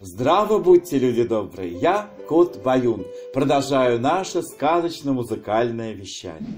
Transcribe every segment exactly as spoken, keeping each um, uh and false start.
Здраво будьте, люди добрые! Я Кот Баюн. Продолжаю наше сказочно-музыкальное вещание.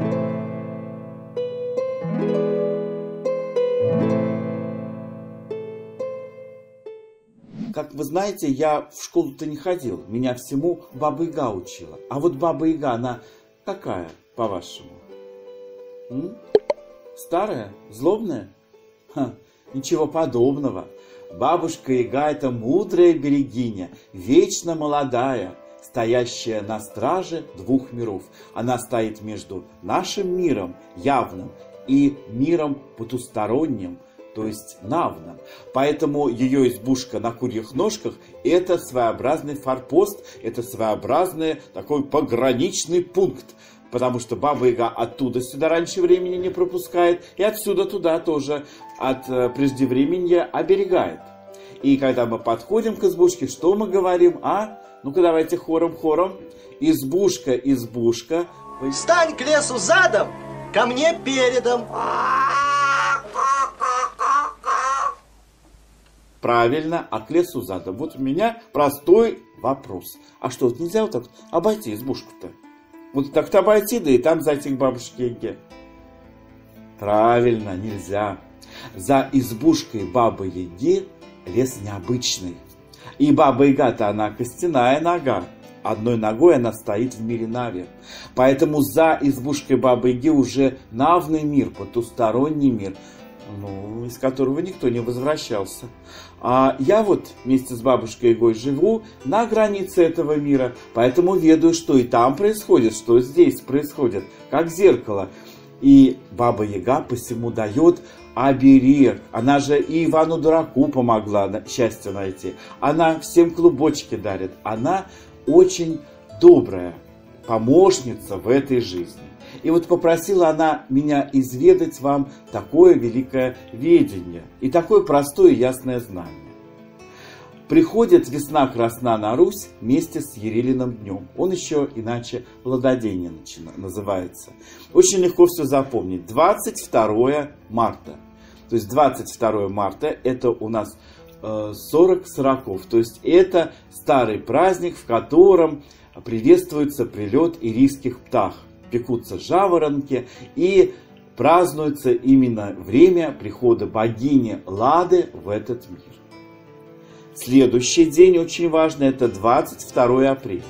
Как вы знаете, я в школу-то не ходил. Меня всему Баба Яга учила. А вот Баба Яга, она какая, по-вашему? М? Старая? Злобная? Ха, ничего подобного. Бабушка Яга – это мудрая берегиня, вечно молодая, стоящая на страже двух миров. Она стоит между нашим миром явным и миром потусторонним, то есть навным. Поэтому ее избушка на курьих ножках – это своеобразный форпост, это своеобразный такой пограничный пункт. Потому что Баба Яга оттуда сюда раньше времени не пропускает, и отсюда туда тоже от преждевременья оберегает. И когда мы подходим к избушке, что мы говорим? А? Ну-ка давайте хором-хором. Избушка, избушка. Стань к лесу задом, ко мне передом. Правильно, а к лесу задом. Вот у меня простой вопрос. А что, вот нельзя вот так обойти избушку-то? Вот так-то обойти, да и там зайти к бабушке Яге. Правильно, нельзя. За избушкой Бабы Яги лес необычный. И Баба Яга-то она костяная нога. Одной ногой она стоит в мире Нави. Поэтому за избушкой Бабы Яги уже навный мир, потусторонний мир, ну, из которого никто не возвращался. А я вот вместе с бабушкой Ягой живу на границе этого мира, поэтому ведаю, что и там происходит, что здесь происходит, как зеркало. И Баба Яга посему дает оберег. Она же и Ивану Дураку помогла счастье найти. Она всем клубочки дарит. Она очень добрая помощница в этой жизни. И вот попросила она меня изведать вам такое великое ведение и такое простое и ясное знание. Приходит весна красна на Русь вместе с Ярилиным днем. Он еще иначе Ладоденье называется. Очень легко все запомнить. двадцать второе марта. То есть двадцать второе марта это у нас сорок сороков. То есть это старый праздник, в котором приветствуется прилет ирийских птах. Пекутся жаворонки и празднуется именно время прихода богини Лады в этот мир. Следующий день очень важный, это двадцать второе апреля.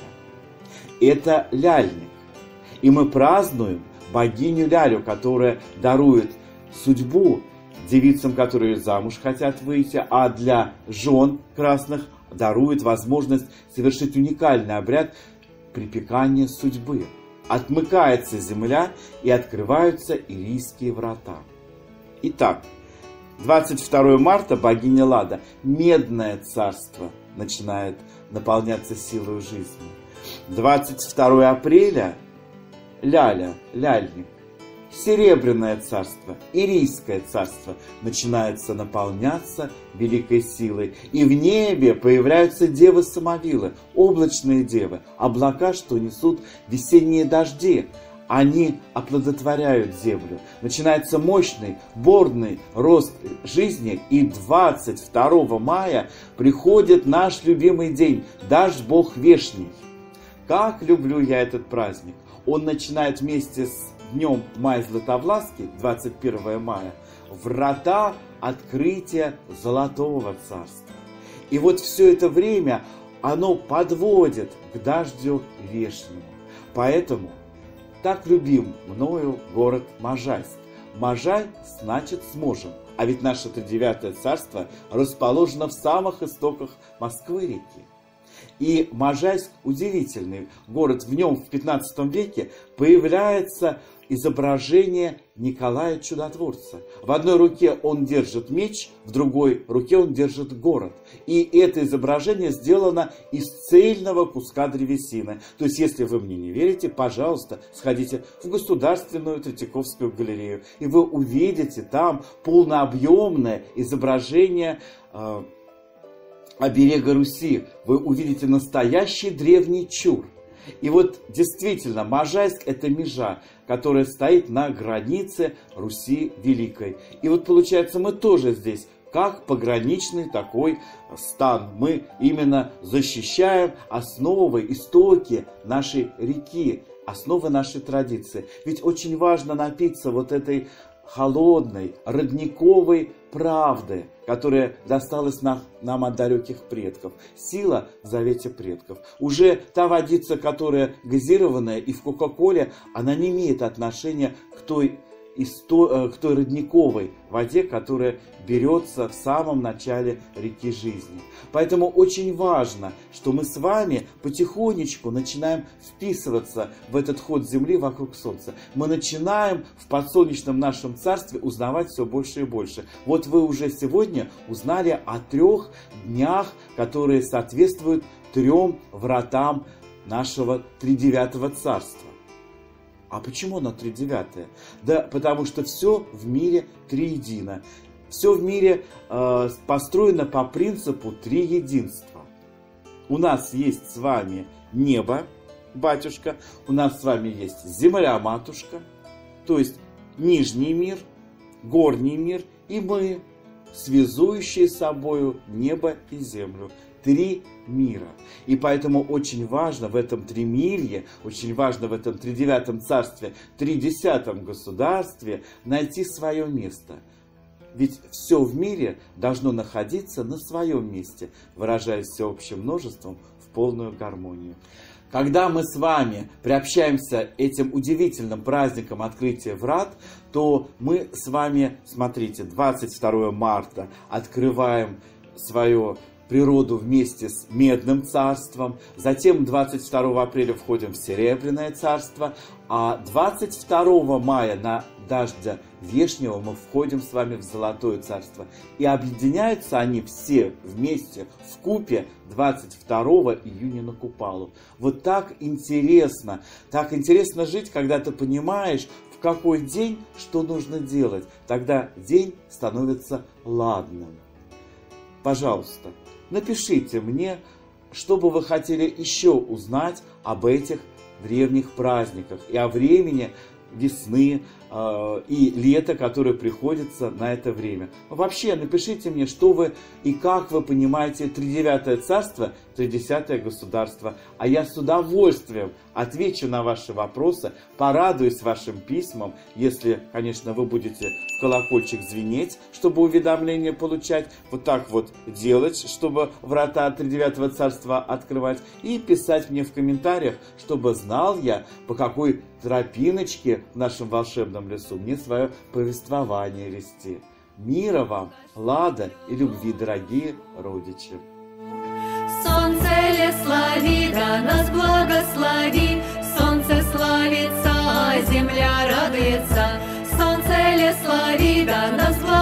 Это Ляльник. И мы празднуем богиню Лялю, которая дарует судьбу девицам, которые замуж хотят выйти, а для жен красных дарует возможность совершить уникальный обряд припекания судьбы. Отмыкается земля и открываются ирийские врата. Итак, двадцать второе марта богиня Лада, медное царство, начинает наполняться силой жизни. двадцать второе апреля Ляля, Ляльник, серебряное царство, ирийское царство начинается наполняться великой силой. И в небе появляются девы-самовилы, облачные девы, облака, что несут весенние дожди. Они оплодотворяют землю. Начинается мощный, бурный рост жизни. И двадцать второго мая приходит наш любимый день, Даж Бог Вешний. Как люблю я этот праздник. Он начинает вместе с днем Мая Златовласки, двадцать первое мая, врата открытия Золотого Царства. И вот все это время оно подводит к дождю вешнему. Поэтому так любим мною город Можайск. Можай значит сможем. А ведь наше-то девятое царство расположено в самых истоках Москвы-реки. И Можайск удивительный город. В нем в пятнадцатом веке появляется изображение Николая Чудотворца. В одной руке он держит меч, в другой руке он держит город. И это изображение сделано из цельного куска древесины. То есть, если вы мне не верите, пожалуйста, сходите в Государственную Третьяковскую галерею, и вы увидите там полнообъемное изображение э, оберега Руси. Вы увидите настоящий древний чур. И вот действительно, Можайск – это межа, которая стоит на границе Руси Великой. И вот получается, мы тоже здесь как пограничный такой стан. Мы именно защищаем основы, истоки нашей реки, основы нашей традиции. Ведь очень важно напиться вот этой холодной, родниковой правды, которая досталась нам, нам от далеких предков. Сила в завете предков. Уже та водица, которая газированная и в Кока-Коле, она не имеет отношения к той, исто, к той родниковой воде, которая берется в самом начале реки жизни. Поэтому очень важно, что мы с вами потихонечку начинаем вписываться в этот ход Земли вокруг Солнца. Мы начинаем в подсолнечном нашем царстве узнавать все больше и больше. Вот вы уже сегодня узнали о трех днях, которые соответствуют трем вратам нашего тридевятого царства. А почему оно тридевятое? Да потому что все в мире триедино. Все в мире э, построено по принципу триединства. У нас есть с вами небо, батюшка, у нас с вами есть земля, матушка, то есть нижний мир, горний мир, и мы, связующие с собою небо и землю. Три мира. И поэтому очень важно в этом тримирье, очень важно в этом тридевятом царстве, тридесятом государстве найти свое место. Ведь все в мире должно находиться на своем месте, выражаясь всеобщим множеством в полную гармонию. Когда мы с вами приобщаемся этим удивительным праздником открытия врат, то мы с вами, смотрите, двадцать второго марта открываем свое природу вместе с Медным царством, затем двадцать второго апреля входим в Серебряное царство, а двадцать второго мая на дождя Вешнего мы входим с вами в Золотое царство. И объединяются они все вместе, вкупе, двадцать второго июня на Купалу. Вот так интересно, так интересно жить, когда ты понимаешь, в какой день что нужно делать. Тогда день становится ладным. Пожалуйста, напишите мне, что бы вы хотели еще узнать об этих древних праздниках и о времени весны э, и лета, которое приходится на это время. Вообще, напишите мне, что вы и как вы понимаете тридевятое царство, тридесятое государство. А я с удовольствием отвечу на ваши вопросы, порадуюсь вашим письмам, если, конечно, вы будете в колокольчик звенеть, чтобы уведомления получать, вот так вот делать, чтобы врата тридевятого царства открывать, и писать мне в комментариях, чтобы знал я, по какой тропиночке в нашем волшебном лесу мне свое повествование вести. Мира вам, лада и любви, дорогие родичи! Солнце лес слави, да нас благослови, солнце славится, а земля радуется. Солнце лес слави, да нас благослови.